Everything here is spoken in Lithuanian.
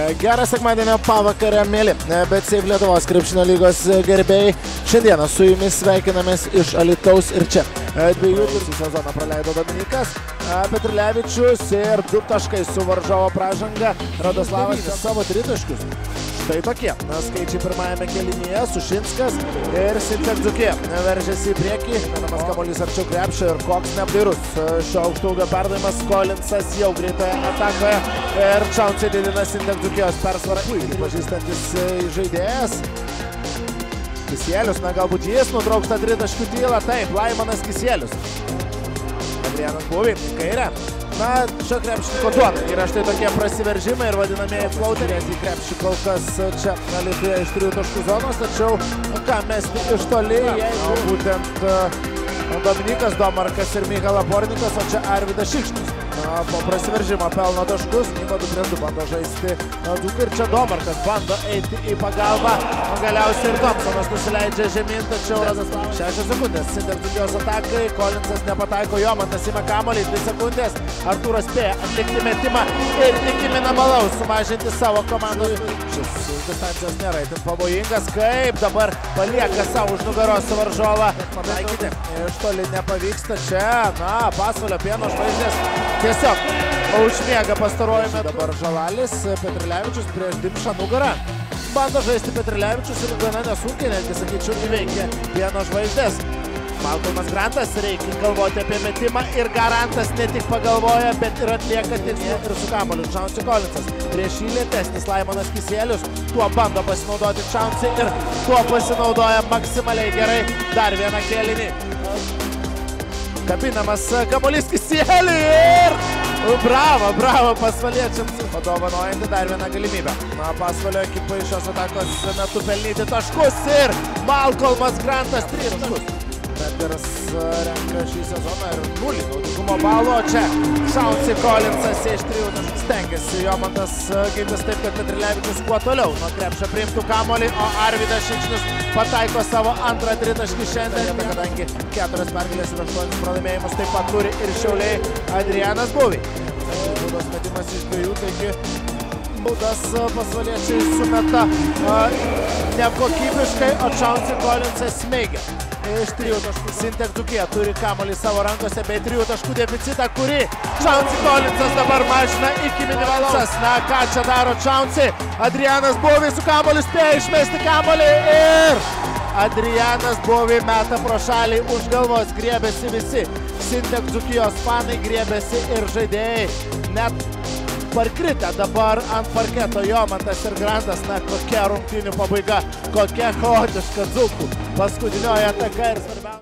Geras sekmadienio pavakarę, mėly, bet Seif Lietuvos krepšinio lygos gerbėjai. Šiandieną su jumis sveikinamės iš Alytaus ir čia. Dviejų sezoną praleido Dominikas Petrilevičius ir 2 taškai su varžovo pražanga. Radoslavas savo 3 taškus. Štai tokie skaičiai pirmajame kėlinyje. Sušinskas ir Sintek Dzukija veržėsi į priekį. Menamas kamuolys arčiau krepšio ir koks neapdairus. Šio aukštaūgio perdavimas. Kolinsas jau greitoje atakoje. Ir Čauncai didina Sintek Dzukijos persvarą. Puikiai pažįstantis žaidėjas. Kisielius, galbūt jis nutrauks tą 3 taškų tylą. Taip, Laimonas Kisielius. Adrianas Buvy, kairė. Šio krepšiniko duona yra štai tokie prasiveržimai ir vadinamieji flauteriai. Į krepšį kol kas čia Alytuje iš 3 taškų zonos, tačiau ką mesti iš toli, jeigu būtent Dominikas Domarkas ir Mykala Pornikas, o čia Arvydas Šikšnius. Po prasiveržimo pelno taškus, Nyba 2-2 bando žaisti Dzūkai ir čia Domarkas bando eiti į pagalbą. Galiausiai ir Thompsonas nusileidžia žemyn, tačiau 6 sekundės. Sintek Dzukijos atakai, Kolinsas nepataiko, Jomantas ima kamuolį, 2 sekundės. Artūras spėja atlikti metimą ir iki minimalaus sumažinti savo komandos. Šis distancijos nėra itin pavojingas, kaip dabar palieka savo už nugaros varžovą. Pataikyti iš toli nepavyksta čia, Pasvalio Pieno žvaigždės tiesiog užmiega pastarojame. Dabar Žalalis, Petrilevičius prieš Dimšą nugarą. Bando žaisti Petrilevičius ir gana nesunkiai, netgi sakyčiau, įveikia Pieno žvaigždės. Malcolmas Grantas, reikia galvoti apie metimą ir Garantas ne tik pagalvoja, bet ir atlieka tikslą ir su kamuoliu. Čauncai Kolinsas, prieš jį lėtesnis Laimonas Kisielius, tuo bando pasinaudoti Čauncai ir tuo pasinaudoja maksimaliai gerai. Dar vieną kėlinį. Kabinamas kamuolys Kisieliui ir bravo pasvaliečiams. Padovanojanti dar vieną galimybę. Pasvalio ekipai šios atakos metu pelnyti taškus ir Malcolmas Grantas 3 taškus. Edgaras renka šį sezoną ir 0 naudingumo balų, o čia Čauncai Kolinsas iš 3 taškų stengiasi. Jomantas gintis taip, kad Petrilevičius kuo toliau nuo krepšio priimtų kamuolį, o Arvydas Šikšnius pataiko savo antrą 3 taškį šiandien, kadangi 4 pergalės ir 8 pralaimėjimus taip pat turi ir Šiauliai Adrianas Buvy. Baudos metimas iš 2, taigi baudas pasvaliečiai sumeta nekokybiškai, o Čauncai Kolinsas smeigia. Iš 3 taškų. Sintek Dzukija turi kamuolį savo rankose bei 3 taškų deficitą, kurį Čauncai Kolinsas dabar mažina iki minimalaus. Ką čia daro Čauncai? Adrianas Buvy su kamuoliu spėja išmesti kamuolį ir Adrianas Buvy meta pro šalį už galvos, griebėsi visi. Sintek Dzukijos fanai griebėsi ir žaidėjai. Net parkritę dabar ant parketo Jomantas ir Grantas. Kokia rungtynių pabaiga, kokia chaotiška Dzūkų paskutinioji ataka ir svarbiausia.